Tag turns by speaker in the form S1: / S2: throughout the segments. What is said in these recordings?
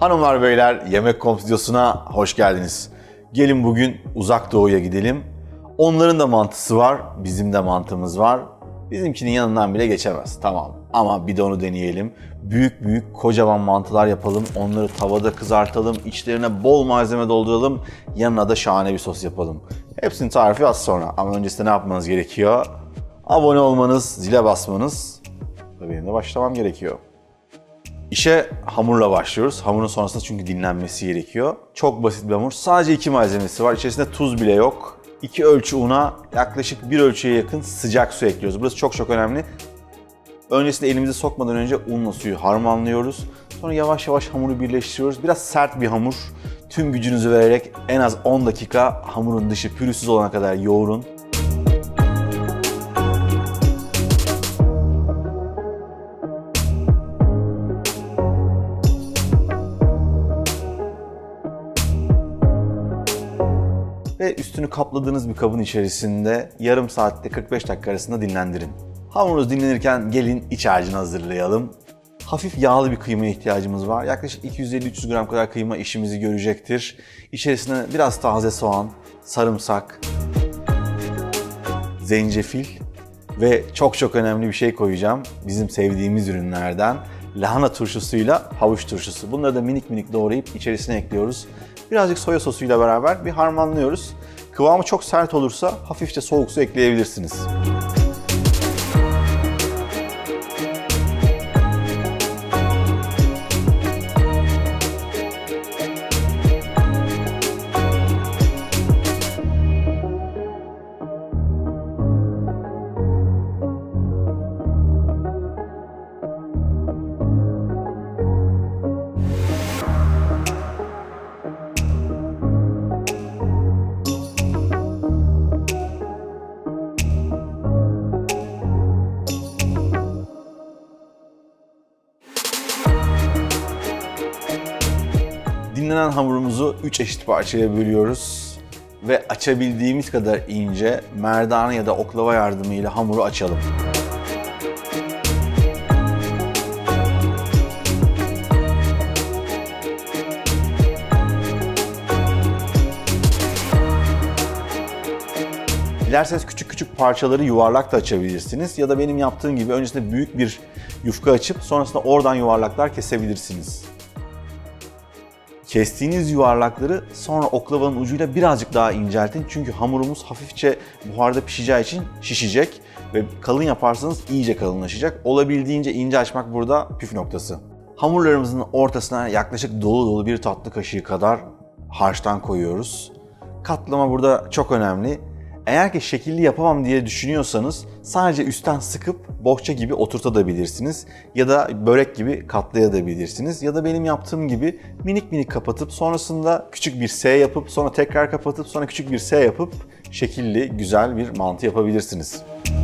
S1: Hanımlar beyler, Yemek.com stüdyosuna hoş geldiniz. Gelin bugün Uzak Doğu'ya gidelim. Onların da mantısı var, bizim de mantımız var. Bizimkinin yanından bile geçemez, tamam. Ama bir de onu deneyelim. Büyük büyük kocaman mantılar yapalım. Onları tavada kızartalım, içlerine bol malzeme dolduralım. Yanına da şahane bir sos yapalım. Hepsinin tarifi az sonra. Ama öncesinde ne yapmanız gerekiyor? Abone olmanız, zile basmanız ve benim de başlamam gerekiyor. İşe hamurla başlıyoruz. Hamurun sonrasında çünkü dinlenmesi gerekiyor. Çok basit bir hamur. Sadece 2 malzemesi var. İçerisinde tuz bile yok. 2 ölçü una, yaklaşık 1 ölçüye yakın sıcak su ekliyoruz. Burası çok çok önemli. Öncesinde elimizi sokmadan önce unla suyu harmanlıyoruz. Sonra yavaş yavaş hamuru birleştiriyoruz. Biraz sert bir hamur. Tüm gücünüzü vererek en az 10 dakika hamurun dışı pürüzsüz olana kadar yoğurun. Ve üstünü kapladığınız bir kabın içerisinde yarım saatte 45 dakika arasında dinlendirin. Hamurunuz dinlenirken gelin iç harcını hazırlayalım. Hafif yağlı bir kıymaya ihtiyacımız var. Yaklaşık 250-300 gram kadar kıyma işimizi görecektir. İçerisine biraz taze soğan, sarımsak, zencefil ve çok çok önemli bir şey koyacağım. Bizim sevdiğimiz ürünlerden lahana turşusuyla havuç turşusu. Bunları da minik minik doğrayıp içerisine ekliyoruz. Birazcık soya sosuyla beraber bir harmanlıyoruz. Kıvamı çok sert olursa hafifçe soğuk su ekleyebilirsiniz. Dinlenen hamurumuzu 3 eşit parçaya bölüyoruz ve açabildiğimiz kadar ince merdane ya da oklava yardımıyla hamuru açalım. Dilerseniz küçük küçük parçaları yuvarlak da açabilirsiniz ya da benim yaptığım gibi öncesinde büyük bir yufka açıp sonrasında oradan yuvarlaklar kesebilirsiniz. Kestiğiniz yuvarlakları sonra oklavanın ucuyla birazcık daha inceltin. Çünkü hamurumuz hafifçe buharda pişeceği için şişecek ve kalın yaparsanız iyice kalınlaşacak. Olabildiğince ince açmak burada püf noktası. Hamurlarımızın ortasına yaklaşık dolu dolu bir tatlı kaşığı kadar harçtan koyuyoruz. Katlama burada çok önemli. Eğer ki şekilli yapamam diye düşünüyorsanız sadece üstten sıkıp bohça gibi oturtabilirsiniz ya da börek gibi katlayabilirsiniz ya da benim yaptığım gibi minik minik kapatıp sonrasında küçük bir S yapıp sonra tekrar kapatıp sonra küçük bir S yapıp şekilli güzel bir mantı yapabilirsiniz.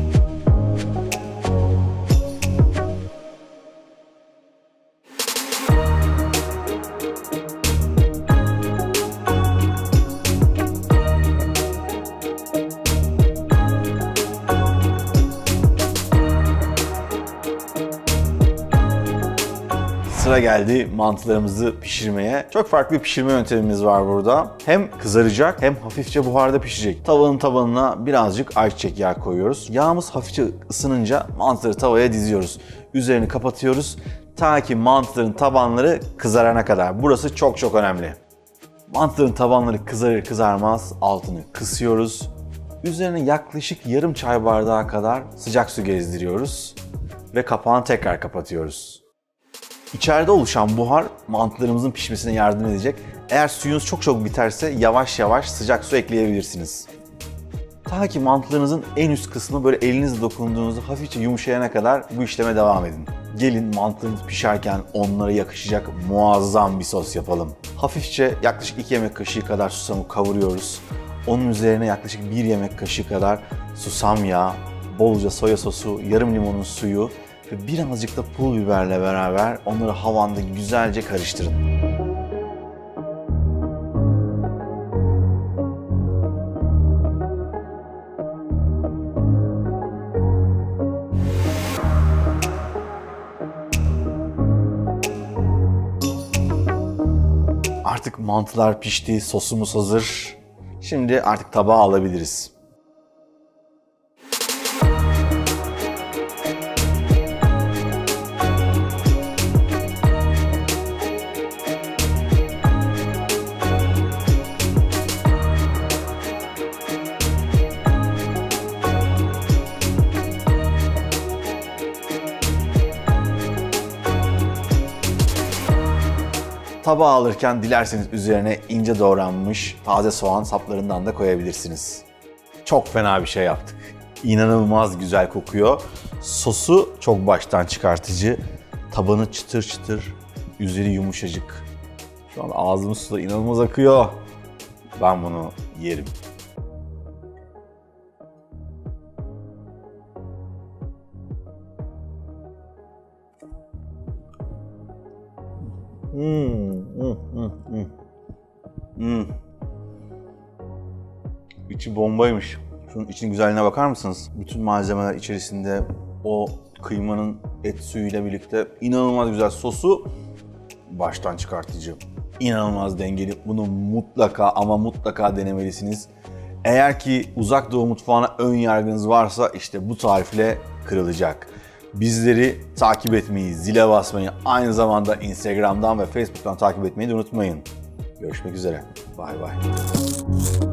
S1: Sıra geldi mantılarımızı pişirmeye. Çok farklı bir pişirme yöntemimiz var burada. Hem kızaracak hem hafifçe buharda pişecek. Tavanın tabanına birazcık ayçiçek yağı koyuyoruz. Yağımız hafifçe ısınınca mantıları tavaya diziyoruz. Üzerini kapatıyoruz ta ki mantıların tabanları kızarana kadar. Burası çok çok önemli. Mantıların tabanları kızarır kızarmaz altını kısıyoruz. Üzerine yaklaşık yarım çay bardağı kadar sıcak su gezdiriyoruz ve kapağını tekrar kapatıyoruz. İçeride oluşan buhar mantılarımızın pişmesine yardım edecek. Eğer suyunuz çok çok biterse yavaş yavaş sıcak su ekleyebilirsiniz. Ta ki mantılarınızın en üst kısmı böyle elinizle dokunduğunuzda hafifçe yumuşayana kadar bu işleme devam edin. Gelin mantılarımız pişerken onlara yakışacak muazzam bir sos yapalım. Hafifçe yaklaşık 2 yemek kaşığı kadar susamı kavuruyoruz. Onun üzerine yaklaşık 1 yemek kaşığı kadar susam yağı, bolca soya sosu, yarım limonun suyu ve birazcık da pul biberle beraber onları havanda güzelce karıştırın. Artık mantılar pişti, sosumuz hazır. Şimdi artık tabağa alabiliriz. Tabağa alırken dilerseniz üzerine ince doğranmış taze soğan saplarından da koyabilirsiniz. Çok fena bir şey yaptık. İnanılmaz güzel kokuyor. Sosu çok baştan çıkartıcı. Tabanı çıtır çıtır, üzeri yumuşacık. Şu an ağzımın suda inanılmaz akıyor. Ben bunu yerim. İçi bombaymış. Şunun için güzelliğine bakar mısınız? Bütün malzemeler içerisinde, o kıymanın et suyuyla birlikte inanılmaz güzel, sosu baştan çıkartıcı. İnanılmaz dengeli. Bunu mutlaka ama mutlaka denemelisiniz. Eğer ki Uzak Doğu mutfağına ön yargınız varsa işte bu tarifle kırılacak. Bizleri takip etmeyi, zile basmayı, aynı zamanda Instagram'dan ve Facebook'tan takip etmeyi de unutmayın. Görüşmek üzere. Bay bay.